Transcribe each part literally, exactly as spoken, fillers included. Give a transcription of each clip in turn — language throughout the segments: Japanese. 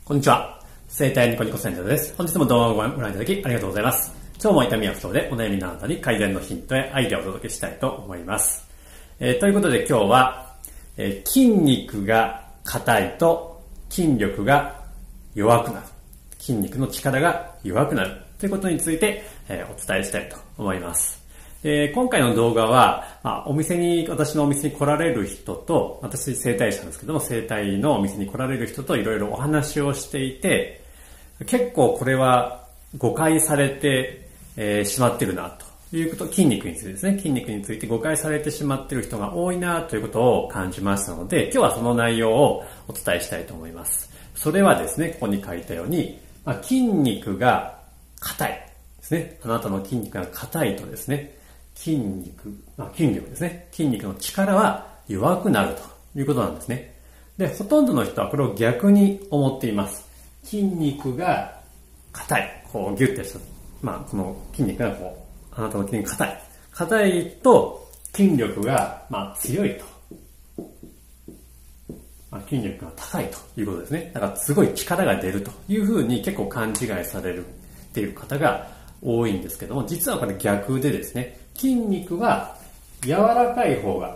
こんにちは。生体ニコニコセンターです。本日も動画をご覧いただきありがとうございます。今日も痛みや不調でお悩みのあなたに改善のヒントやアイデアをお届けしたいと思います。えー、ということで今日は、えー、筋肉が硬いと筋力が弱くなる。筋肉の力が弱くなるということについて、えー、お伝えしたいと思います。えー、今回の動画は、まあ、お店に、私のお店に来られる人と、私整体師なんですけども、整体のお店に来られる人といろいろお話をしていて、結構これは誤解されて、えー、しまってるなということ、筋肉についてですね、筋肉について誤解されてしまっている人が多いなということを感じましたので、今日はその内容をお伝えしたいと思います。それはですね、ここに書いたように、まあ、筋肉が硬いですね。あなたの筋肉が硬いとですね、筋肉、まあ、筋力ですね。筋肉の力は弱くなるということなんですね。で、ほとんどの人はこれを逆に思っています。筋肉が硬い。こうギュッてした。まあ、この筋肉がこう、あなたの筋肉が硬い。硬いと筋力が、まあ、強いと。まあ、筋力が高いということですね。だからすごい力が出るというふうに結構勘違いされるっていう方が多いんですけども、実はこれ逆でですね、筋肉は柔らかい方が、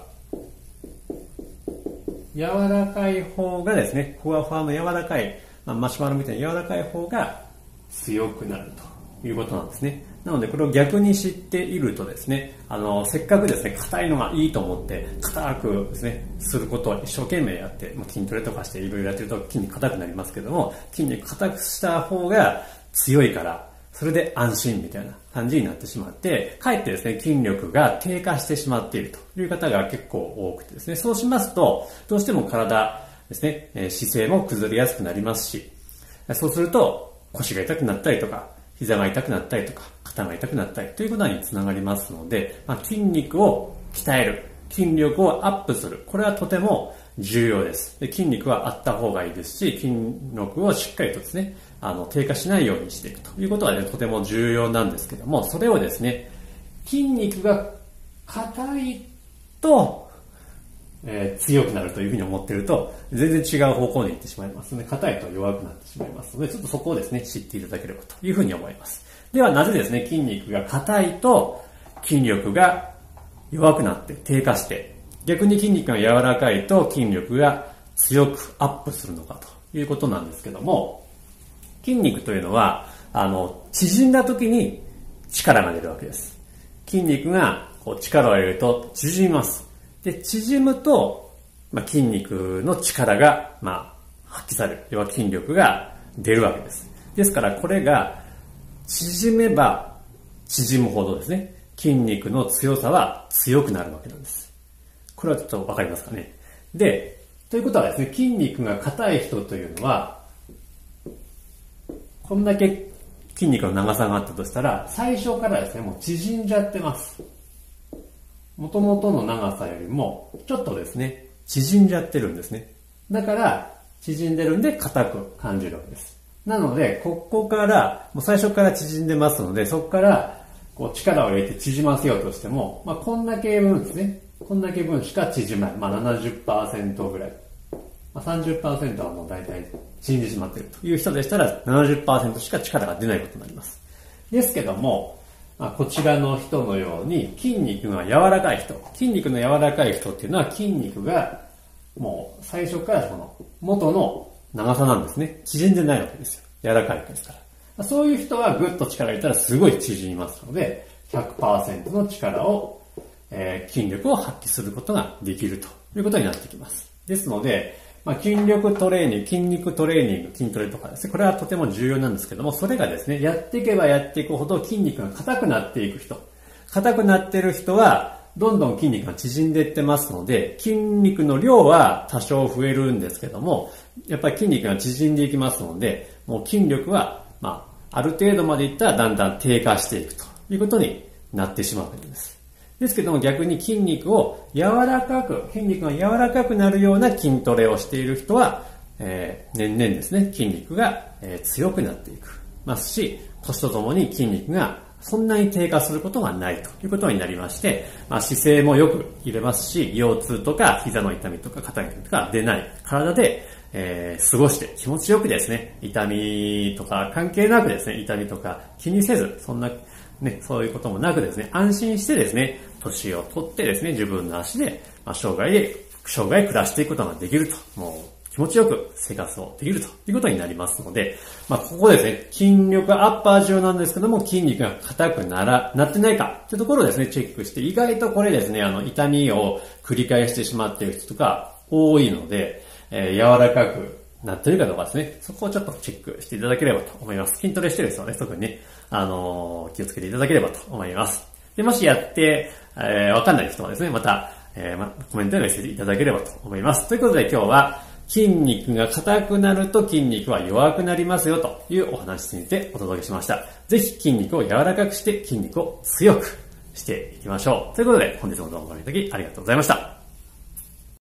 柔らかい方がですね、ふわふわの柔らかい、まあ、マシュマロみたいな柔らかい方が強くなるということなんですね。なのでこれを逆に知っているとですね、あの、せっかくですね、硬いのがいいと思って、硬くですね、することを一生懸命やって、まあ、筋トレとかしていろいろやってると筋肉硬くなりますけども、筋肉硬くした方が強いから、それで安心みたいな感じになってしまって、かえってですね、筋力が低下してしまっているという方が結構多くてですね、そうしますと、どうしても体ですね、姿勢も崩れやすくなりますし、そうすると腰が痛くなったりとか、膝が痛くなったりとか、肩が痛くなったりということにつながりますので、まあ、筋肉を鍛える、筋力をアップする、これはとても重要です。で、筋肉はあった方がいいですし、筋力をしっかりとですね、あの、低下しないようにしていくということはね、とても重要なんですけども、それをですね、筋肉が硬いと、えー、強くなるというふうに思っていると、全然違う方向に行ってしまいますので、硬いと弱くなってしまいますので、ちょっとそこをですね、知っていただければというふうに思います。では、なぜですね、筋肉が硬いと筋力が弱くなって低下して、逆に筋肉が柔らかいと筋力が強くアップするのかということなんですけども、筋肉というのは、あの、縮んだ時に力が出るわけです。筋肉がこう力を入れると縮みます。で、縮むと、まあ、筋肉の力が、まあ、発揮される。要は筋力が出るわけです。ですから、これが縮めば縮むほどですね、筋肉の強さは強くなるわけなんです。これはちょっとわかりますかね。で、ということはですね、筋肉が硬い人というのは、こんだけ筋肉の長さがあったとしたら、最初からですね、もう縮んじゃってます。元々の長さよりも、ちょっとですね、縮んじゃってるんですね。だから、縮んでるんで硬く感じるわけです。なので、ここから、もう最初から縮んでますので、そこから、こう力を入れて縮ませようとしても、まあ、こんだけ分ですね。こんだけ分しか縮まない。まあ、ななじゅっパーセントぐらい。まあ、さんじゅっパーセント はもう大体縮んでしまっているという人でしたら ななじゅっパーセント しか力が出ないことになります。ですけども、まあ、こちらの人のように筋肉が柔らかい人、筋肉の柔らかい人っていうのは筋肉がもう最初からその元の長さなんですね。縮んでないわけですよ。柔らかいですから。そういう人はぐっと力を入れたらすごい縮みますので、ひゃくパーセント の力を、えー、筋力を発揮することができるということになってきます。ですので、まあ、筋力トレーニング、筋肉トレーニング、筋トレとかですね、これはとても重要なんですけども、それがですね、やっていけばやっていくほど筋肉が硬くなっていく人、硬くなっている人は、どんどん筋肉が縮んでいってますので、筋肉の量は多少増えるんですけども、やっぱり筋肉が縮んでいきますので、もう筋力は、まあ、ある程度までいったらだんだん低下していくということになってしまうわけです。ですけども逆に筋肉を柔らかく、筋肉が柔らかくなるような筋トレをしている人は、えー、年々ですね、筋肉が、えー、強くなっていくますし、年とともに筋肉がそんなに低下することがないということになりまして、まあ、姿勢もよく入れますし、腰痛とか膝の痛みとか肩の痛みとか出ない体で、 えー、過ごして気持ちよくですね、痛みとか関係なくですね、痛みとか気にせず、そんな、ね、そういうこともなくですね、安心してですね、年を取ってですね、自分の足で、まあ、生涯で、生涯暮らしていくことができると、もう気持ちよく生活をできるということになりますので、まあ、ここですね、筋力アッパー重なんですけども、筋肉が硬くなら、なってないかというところをですね、チェックして、意外とこれですね、あの、痛みを繰り返してしまっている人が多いので、えー、柔らかくなっているかどうかですね、そこをちょっとチェックしていただければと思います。筋トレしてる人はね、特にね、あのー、気をつけていただければと思います。で、もしやって、えー、わかんない人はですね、また、えーま、コメントでメッセージいただければと思います。ということで今日は、筋肉が硬くなると筋肉は弱くなりますよというお話についてお届けしました。ぜひ筋肉を柔らかくして筋肉を強くしていきましょう。ということで本日もどうもご覧いただきありがとうございました。